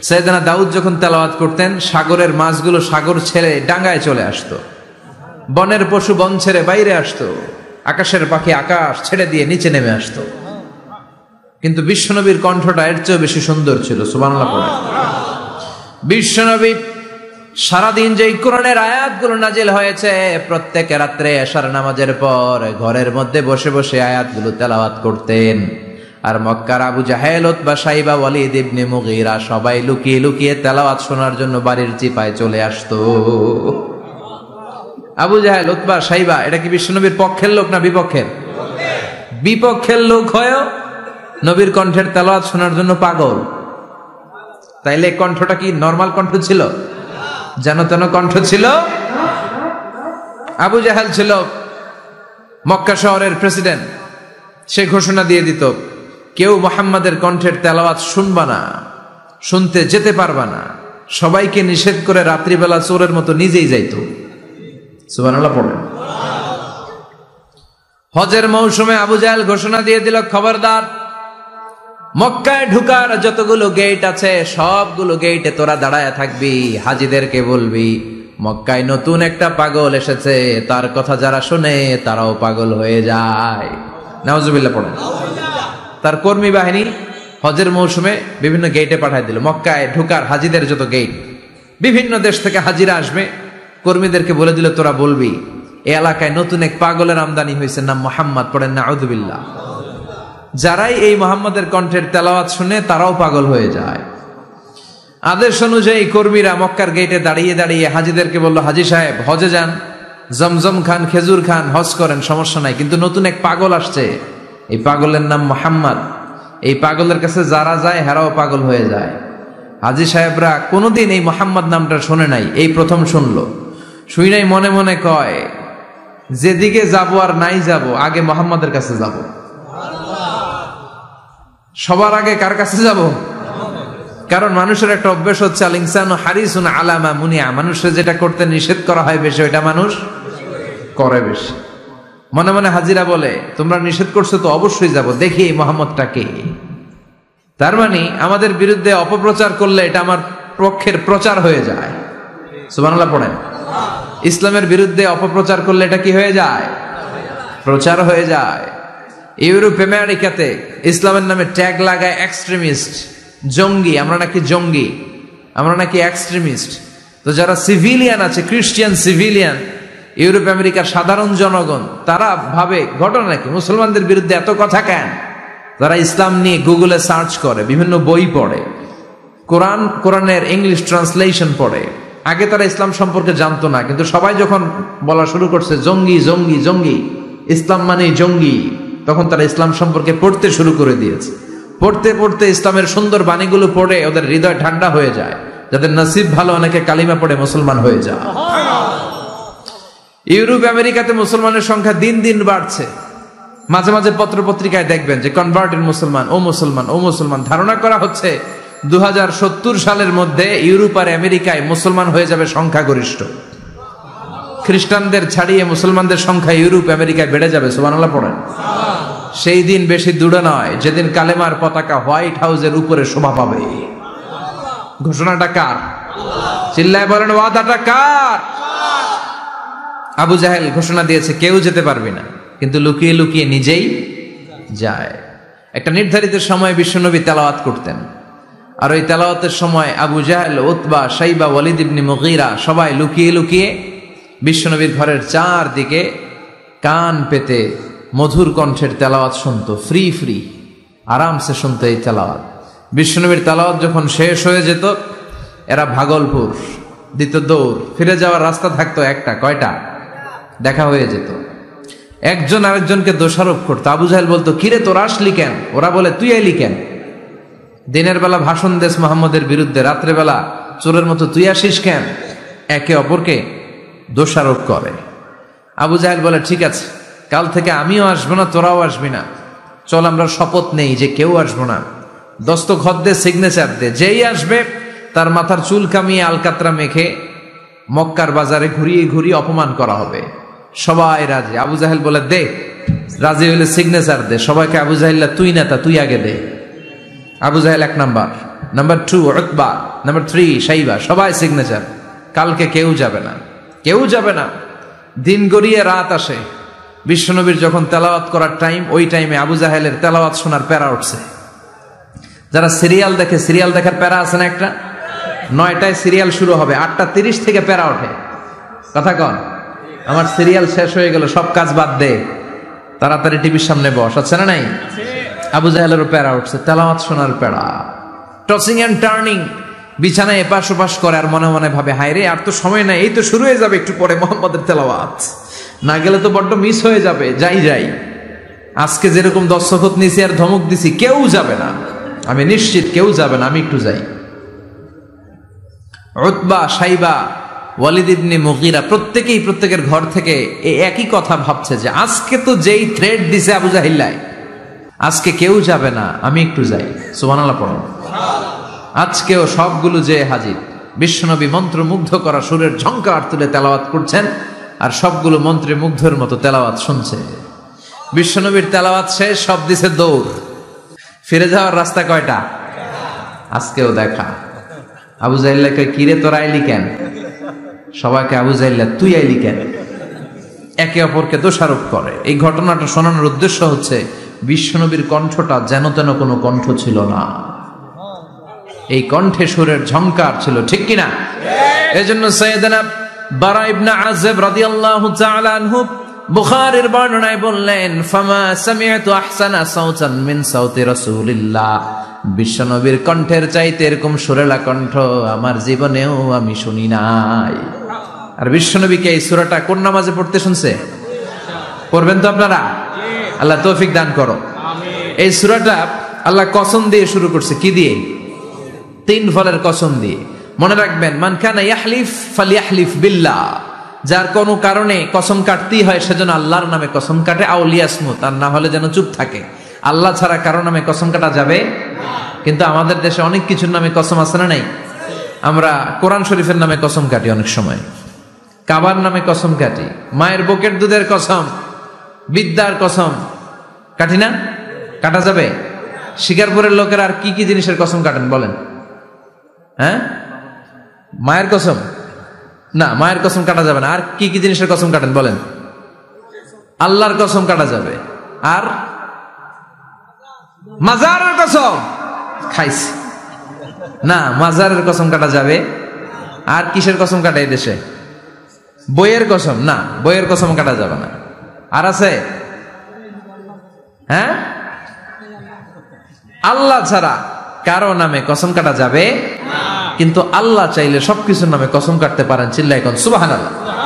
সাইয়েদনা দাউদ যখন তেলাওয়াত করতেন, সাগরের মাছগুলো সাগর ছেড়ে ডাঙ্গায় চলে আসতো, বনের পশু বন ছেড়ে বাইরে আসতো, আকাশের পাখি আকাশ ছেড়ে দিয়ে নিচে নেমে আসতো। কিন্তু বিশ্বনবীর কণ্ঠটা এর চেয়ে বেশি সুন্দর ছিল। সুবহানাল্লাহ পড়ে। বিশ্বনবী সারাদিন যে কোরআনের আয়াতগুলো নাজিল হয়েছে, প্রত্যেক রাত্রে এশার নামাজের পর ঘরের মধ্যে বসে বসে আয়াতগুলো তেলাওয়াত করতেন। আর মক্কার আবু জাহেল, উতবা, শাইবা, ওয়ালিদ ইবনে মুগীরা সবাই লুকিয়ে লুকিয়ে তেলাওয়াত শোনার জন্য বাড়ির চিপায় চলে আসতো। আবু জাহেল, উতবা, শাইবা এটা কি বিশ্বনবীর পক্ষের লোক না বিপক্ষের? বিপক্ষের লোক হয়েও নবীর কণ্ঠের তেলাওয়াত শোনার জন্য পাগল। তাইলে কণ্ঠটা কি নরমাল কণ্ঠ ছিল? যেন তেন কণ্ঠ ছিল? আবু জাহেল ছিল মক্কা শহরের প্রেসিডেন্ট। সে ঘোষণা দিয়ে দিত, কেউ মুহাম্মাদের কণ্ঠের তেলাওয়াত শুনবা না, শুনতে যেতে পারবা না। সবাইকে নিষেধ করে রাত্রিবেলা চোরের মতো নিজেই যাইত। সুবহানাল্লাহ পড়েন। হজের মৌসুমে আবু জাহেল ঘোষণা দিয়ে দিল, খবরদার, মক্কায় ঢুকার যতগুলো গেট আছে সবগুলো গেটে তোরা দাঁড়ায় থাকবি, হাজিদেরকে বলবি মক্কায় নতুন একটা পাগল এসেছে, তার কথা যারা শুনে তারাও পাগল হয়ে যায়। নাউজুবিল্লাহ পড়েন। তার কর্মী বাহিনী হজের মৌসুমে বিভিন্ন গেটে পাঠায় দিল। মক্কায় ঢুকার হাজিদের যত গেট, বিভিন্ন দেশ থেকে হাজিরা আসবে, কর্মীদেরকে বলে দিল তোরা বলবি এই এলাকায় নতুন এক পাগলের আমদানি হয়েছে, নাম মুহাম্মদ। পড়েন নাউযুবিল্লাহ। যারাই এই মুহাম্মাদের কণ্ঠের তেলাওয়াত শুনে তারাও পাগল হয়ে যায়। আদেশ অনুযায়ী কর্মীরা মক্কার গেটে দাঁড়িয়ে দাঁড়িয়ে হাজিদেরকে বলল, হাজি সাহেব হজে যান, জমজম খান, খেজুর খান, হজ করেন, সমস্যা নাই, কিন্তু নতুন এক পাগল আসছে, এই পাগলের নাম মুহাম্মদ। এই পাগলের কাছে যারা যায় হেরাও পাগল হয়ে যায়। হাজি সাহেবরা কোনোদিন এই মুহাম্মদ নামটা শোনে নাই, এই প্রথম শুনলো। শুই নাই মনে মনে কয়, যেদিকে যাবো আর নাই যাব, আগে মুহাম্মাদের কাছে যাব। সবার আগে কার কাছে যাব? কারণ মানুষের একটা অভ্যাস হচ্ছে, আল ইনসানু হারিসুন আলা মা মুনিয়া, মানুষের যেটা করতে নিষেধ করা হয় বেশি ওইটা মানুষ করে বেশি। মনে মনে হাজিরা বলে, তোমরা নিষেধ করছো তো অবশ্যই যাব, দেখি এই মুহাম্মদটা কে। তার মানে আমাদের বিরুদ্ধে অপপ্রচার করলে এটা আমার পক্ষের প্রচার হয়ে যায়। সুবহানাল্লাহ পড়েন। ইসলামের বিরুদ্ধে অপপ্রচার করলে এটা কি হয়ে যায়? প্রচার হয়ে যায়। ইউরোপ আমেরিকাতে ইসলামের নামে ট্যাগ লাগায় এক্সট্রিমিস্ট, জঙ্গি। আমরা নাকি জঙ্গি, আমরা নাকি এক্সট্রিমিস্ট। তো যারা সিভিলিয়ান আছে, খ্রিস্টিয়ান সিভিলিয়ান, ইউরোপ আমেরিকার সাধারণ জনগণ, তারা ভাবে ঘটনা নাকি মুসলমানদের বিরুদ্ধে এত কথা কেন? তারা ইসলাম নিয়ে গুগলে সার্চ করে, বিভিন্ন বই পড়ে, কোরআনের ইংলিশ ট্রান্সলেশন পড়ে। আগে তারা ইসলাম সম্পর্কে জানতো না, কিন্তু সবাই যখন বলা শুরু করছে জঙ্গি জঙ্গি জঙ্গি, ইসলাম মানে জঙ্গি, তখন তারা ইসলাম সম্পর্কে পড়তে শুরু করে দিয়েছে। পড়তে পড়তে ইসলামের সুন্দর বাণীগুলো পড়ে ওদের হৃদয় ঠান্ডা হয়ে যায়। যাদের নসিব ভালো, অনেকে কালিমা পড়ে মুসলমান হয়ে যায়। ইউরোপ আমেরিকাতে মুসলমানের সংখ্যা দিন দিন বাড়ছে। মাঝে মাঝে পত্র পত্রিকায় দেখবেন যে কনভার্টেড মুসলমান, ও মুসলমান, ও মুসলমান। ধারণা করা হচ্ছে 2070 সালের মধ্যে ইউরোপ আর আমেরিকায় মুসলমান হয়ে যাবে সংখ্যাগরিষ্ঠ। খ্রিস্টানদের ছাড়িয়ে মুসলমানদের সংখ্যা ইউরোপ আমেরিকায় বেড়ে যাবে। সুবহানাল্লাহ পড়েন। সেই দিন বেশি দূরে নয় যেদিন কালেমার পতাকা হোয়াইট হাউসের উপরে শোভা পাবে। ঘোষণাটা কার? চিল্লায় বলেন, ওয়াদাটা কার? আবু জাহেল ঘোষণা দিয়েছে কেউ যেতে পারবে না, কিন্তু লুকিয়ে লুকিয়ে নিজেই যায়। একটা নির্ধারিত সময় বিশ্বনবী তেলাওয়াত করতেন, আর ওই তেলাওয়াতের সময় আবু জাহেল, উতবা, শাইবা, ওয়ালিদ ইবনে মুগীরা সবাই লুকিয়ে লুকিয়ে বিশ্বনবীর ঘরের চারদিকে কান পেতে মধুর কণ্ঠের তেলাওয়াত শুনতো। ফ্রি ফ্রি আরামসে শুনতো এই তেলাওয়াত। বিশ্বনবীর তেলাওয়াত যখন শেষ হয়ে যেত, এরা ভাগলপুর দিত দৌড়। ফিরে যাওয়ার রাস্তা থাকতো একটা, কয়টা? দেখা হয়ে যেত। একজন আরেকজনকে দোষারোপ করতো। আবু জাহেল বলতো, কিরে তোরা আসলি কেন? ওরা বলে, তুই আইলি কেন? দিনের বেলা ভাষণ দেশ মোহাম্মদের বিরুদ্ধে, রাত্রেবেলা চোরের মতো তুই আসিস কেন? একে অপরকে দোষারোপ করে। আবু জাহেল বলে, ঠিক আছে, কাল থেকে আমিও আসবো না, তোরাও আসবি না। চল আমরা শপথ নেই যে কেউ আসবো না। দস্তখত দে, সিগনেচার দে, যেই আসবে তার মাথার চুল কামিয়ে আলকাতরা মেখে মক্কার বাজারে ঘুরিয়ে ঘুরিয়ে অপমান করা হবে। সবাই রাজি। আবু জাহেল বলে, দে, রাজি হইলে সিগনেচার দে। সবাইকে আবু জাহেল, তুই নেতা, তুই আগে দে। Abu Jahl 1 number. Number 2 Utba, number 3 Shaiba, সবাই সিগনেচার। কালকে কেউ যাবে না, কেউ যাবে না। দিন গড়িয়ে রাত আসে, বিশ্বনবীর যখন তেলাওয়াত করার টাইম, ওই টাইমে আবু জাহেলের তেলাওয়াত শোনার প্যারা উঠছে। যারা সিরিয়াল দেখে, সিরিয়াল দেখার প্যারা আছে না একটা, 9টায় সিরিয়াল শুরু হবে, 8:30 থেকে প্যারা ওঠে। কথা কন, আমার সিরিয়াল শেষ হয়ে গেল, সব কাজ বাদ দে, তাড়াতাড়ি টিভির সামনে বস, আছে না নাই? আবু জাহেলেরও প্যারা উঠছে, তেলাওয়াত শোনার প্যারা। টসিং এন্ড টার্নিং, বিছানায় এপাশ ওপাশ করে আর মনে মনে ভাবে, হায় রে আর তো সময় নাই, এই তো শুরু হয়ে যাবে একটু পরে মোহাম্মদের তেলাওয়াত, না গেলে তো বড্ড মিস হয়ে যাবে, যাই। আজকে যেরকম দস্তখত নিছি আর ধমক দিছি, কেউ যাবে না, আমি নিশ্চিত কেউ যাবে না, আমি একটু যাই। উতবা, শাইবা, ওয়ালিদ ইবনে মুগীরা প্রত্যেকেই প্রত্যেকের ঘর থেকে এই একই কথা ভাবছে যে আজকে তো যেই থ্রেড দিছে আবু জাহিল্লায়, আজকে কেউ যাবে না, আমি একটু যাই। সুবহানাল্লাহ পড়ুন। আজকেও সবগুলো যে হাজির, বিশ্বনবী মন্ত্রমুগ্ধ করা সুরের ঝংকার তুলে তেলাওয়াত করছেন, আর সবগুলো মন্ত্রে মুগ্ধের মতো তেলাওয়াত শুনছে। বিশ্বনবীর তেলাওয়াত শেষ, সব দিছে দৌড়। ফিরে যাওয়ার রাস্তা কয়টা? আজকেও দেখা। আবু জাহিল্লাকে, কিরে তোরা আইলি কেন? সবাইকে আবু জাহিল্লা তুই আইলি কেন, একে অপরকে দোষারোপ করে। এই ঘটনাটা শোনানোর উদ্দেশ্য হচ্ছে বিশ্বনবীর কণ্ঠটা যেন তেন কোনো কণ্ঠ ছিল না, এই কণ্ঠে সুরের ঝংকার ছিল, ঠিক কিনা? এজন্য সাইয়েদনা বারা ইবনে আযিব রাদিয়াল্লাহু তাআলা আনহু বুখারীর বর্ণনায় বললেন, ফামা সামি'তু আহসানা সাওতান মিন সাওতি রাসূলিল্লাহ, বিশ্বনবীর কণ্ঠের চাইতে এরকম সুরেলা কণ্ঠ আমার জীবনেও আমি শুনি নাই। আর বিশ্বনবীকে এই সূরাটা কোন নামাজে পড়তে শুনছে? পড়বেন তো আপনারা? আল্লাহ তৌফিক দান করো। এই সূরাটা আল্লাহ কসম দিয়ে শুরু করছে, কি দিয়ে? 3 ফলের কসম দিয়ে। মনে রাখবেন, মান কানা ইয়াহলিফ ফালইয়াহলিফ বিল্লাহ, যার কোনো কারণে কসম কাটতেই হয় সেজন্য আল্লাহর নামে কসম কাটে, আউলিয়াসমু, তার না হলে যেন চুপ থাকে। আল্লাহ ছাড়া কারো নামে কসম কাটা যাবে? কিন্তু আমাদের দেশে অনেক কিছুর নামে কসম আছে না নাই? আমরা কোরআন শরীফের নামে কসম কাটি, অনেক সময় কাবার নামে কসম কাটি, মায়ের বুকের দুধের কসম, বিদ্যার কসম কাটি না? কাটা যাবে? শিকারপুরের লোকেরা আর কি কি জিনিসের কসম কাটেন বলেন? হ্যাঁ, মায়ের কসম না, মায়ের কসম কাটা যাবে না। আর কি কি জিনিসের কসম কাটেন বলেন? আল্লাহর কসম কাটা যাবে, আর মাজারের কসম খাইছি না, মাজারের কসম কাটা যাবে। আর কিসের কসম কাটে এই দেশে? বইয়ের কসম না, বইয়ের কসম কাটা যাবে না। আর আছে? হ্যাঁ, আল্লাহ ছাড়া কারো নামে কসম কাটা যাবে, কিন্তু আল্লাহ চাইলে সবকিছুর নামে কসম কাটতে পারেন। চিল্লায় কোন সুবহানাল্লাহ।